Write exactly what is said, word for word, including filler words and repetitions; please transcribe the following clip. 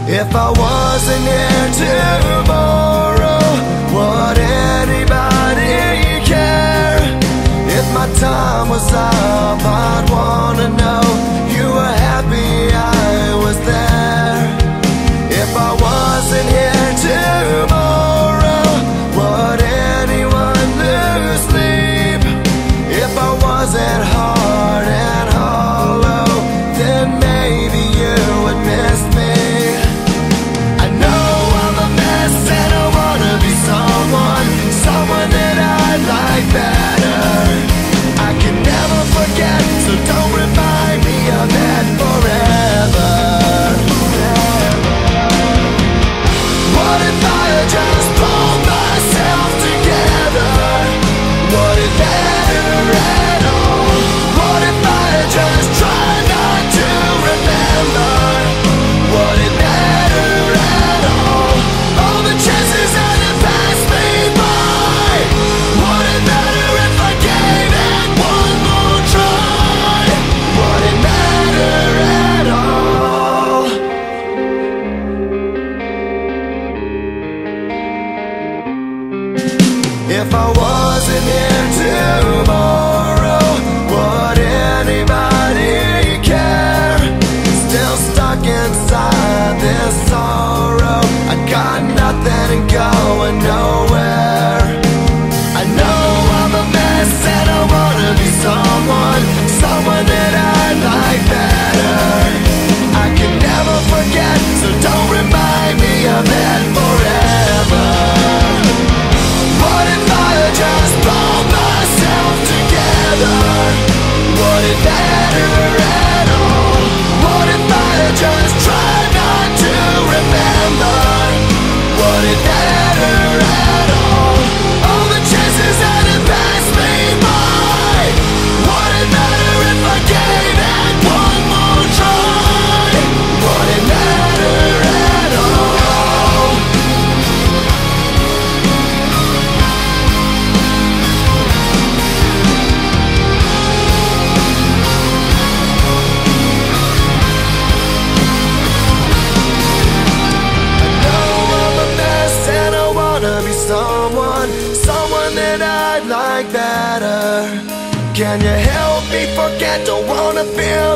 If I wasn't here tomorrow, would anybody care? If my time was up, I'd wanna know you were happy I was there. If I wasn't here tomorrow, would anyone lose sleep? If I wasn't hard and hollow, then maybe you would miss me. I know I'm a mess and I wanna be someone, someone that I'd like better. I can never forget, so don't remind me of that forever. What if I had just pulled myself together? Would it matter at all? What if I had just tried not to remember? Would it matter at all? All the chances that have passed me by. Would it matter if I gave it one more try? Would it matter at all? If I wasn't here tomorrow, would anybody care? Still stuck inside this sorrow, I got nothing and going nowhere. I know I'm a mess and I wanna be someone, someone that I'd like better. I can never forget, so don't remind me of that forever. What if I had just pulled myself together? Would it matter at all? What if I had just tried not to remember? Would it matter at all? All the chances that have passed me by. Would it matter if I gave it one more try? Would it matter at all? Someone, someone that I'd like better. Can you help me forget? Don't wanna feel